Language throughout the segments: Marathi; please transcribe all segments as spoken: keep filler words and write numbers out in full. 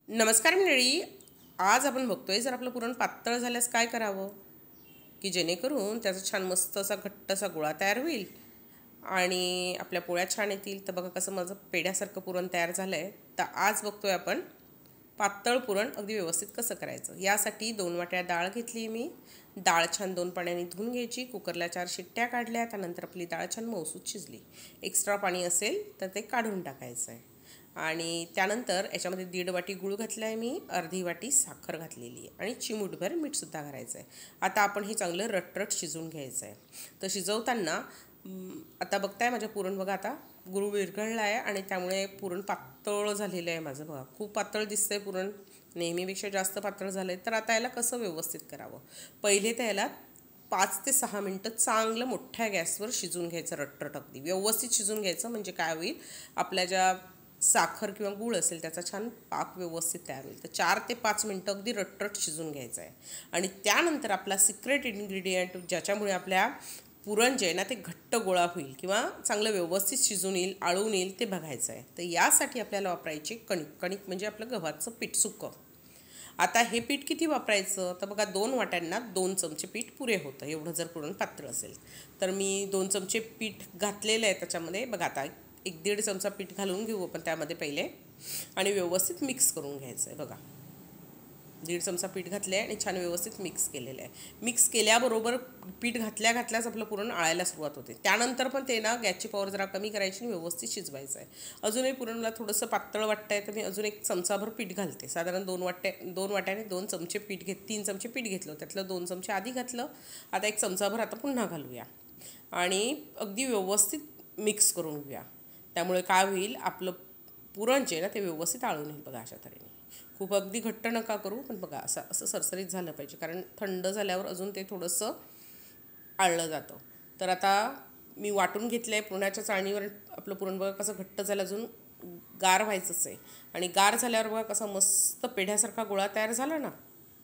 नमस्कार मंडळी. आज आपण बघतोय जर आपलं पुरण पातळ झाल्यास काय करावं की जेणेकरून त्याचा छान मस्त असा घट्ट असा गोळा तयार होईल आणि आपल्या पोळ्या छान येतील. तर बघा कसं माझं पेढ्यासारखं पुरण तयार झालं आहे. तर आज बघतोय आपण पातळ पुरण अगदी व्यवस्थित कसं करायचं. यासाठी दोन वाट्या डाळ घेतली. मी डाळ छान दोन पाण्याने धुवून घ्यायची. कुकरला चार शिट्ट्या काढल्या. त्यानंतर आपली डाळ छान मऊसूत शिजली. एक्स्ट्रा पाणी असेल तर ते काढून टाकायचं आहे. आणि त्यानंतर याच्यामध्ये दीड वाटी गूळ घातला आहे मी, अर्धी वाटी साखर घातलेली आहे आणि चिमूटभर मीठसुद्धा घालायचं आहे. आता आपण हे चांगलं रटरट शिजवून घ्यायचं आहे. तर शिजवताना आता बघताय माझं पुरण बघा, आता गूळ विरघळला आहे आणि त्यामुळे पुरण पातळ झालेलं आहे माझं. बघा खूप पातळ दिसतंय पुरण, नेहमीपेक्षा जास्त पातळ झालं आहे. तर आता याला कसं व्यवस्थित करावं. पहिले तर याला पाच ते सहा मिनटं चांगलं मोठ्या गॅसवर शिजून घ्यायचं. रटरट अगदी व्यवस्थित शिजून घ्यायचं. म्हणजे काय होईल, आपल्या ज्या साखर किंवा गूळ असेल त्याचा छान पाक व्यवस्थित तयार होईल. तर चार ते पाच मिनटं अगदी रटरट शिजून घ्यायचं आहे. आणि त्यानंतर आपला सिक्रेट इन्ग्रेडियंट ज्याच्यामुळे आपल्या पुरण जे आहे ना ते घट्ट गोळा होईल किंवा चांगलं व्यवस्थित शिजून येईल, आळून येईल, ते बघायचं आहे. तर यासाठी आपल्याला वापरायचे कणिक. कणिक म्हणजे आपलं गव्हाचं पीठ सुकं. आता हे पीठ किती वापरायचं, तर बघा दोन वाट्यांना दोन चमचे पीठ पुरे होतं. एवढं जर पुरण पातळ असेल तर मी दोन चमचे पीठ घातलेलं आहे त्याच्यामध्ये. बघा आता एक दीड चमचा पीठ घालून घेऊ आपण त्यामध्ये पहिले आणि व्यवस्थित मिक्स करून घ्यायचं आहे. बघा दीड चमचा पीठ घातलं आहे आणि छान व्यवस्थित मिक्स केलेलं आहे. मिक्स केल्याबरोबर पीठ घातल्या घातल्याच आपलं पुरण आळायला सुरुवात होते. त्यानंतर पण ते ना गॅसची पॉवर जरा कमी करायची आणि व्यवस्थित शिजवायचं आहे. अजूनही पुरण मला थोडंसं पातळ वाटतं आहे तर मी अजून एक चमचाभर पीठ घालते. साधारण दोन वाट्या दोन वाट्याने दोन चमचे पीठ घेत तीन चमचे पीठ घेतलं, त्यातलं दोन चमचे आधी घातलं. आता एक चमचाभर आता पुन्हा घालूया आणि अगदी व्यवस्थित मिक्स करून घेऊया. त्यामुळे काय होईल, आपलं पुरण जे ना ते व्यवस्थित आळून येईल. बघा अशा तऱ्हेने. खूप अगदी घट्ट नका करू, पण बघा असं असं सरसरीत झालं पाहिजे, कारण थंड झाल्यावर अजून ते थोडंसं आळलं जातं. तर आता मी वाटून घेतलं आहे पुरणाच्या चाळणीवर. आपलं पुरण बघा कसं घट्ट झालं, अजून गार व्हायचंच आहे. आणि गार झाल्यावर बघा कसं मस्त पेढ्यासारखा गोळा तयार झाला ना.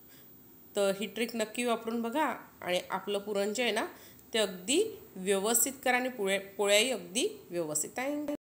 तर ही ट्रिक नक्की वापरून बघा आणि आपलं पुरण जे आहे ना ते अगदी व्यवस्थित करा आणि पोळ्या पोळ्याही अगदी व्यवस्थित. थँक्यू.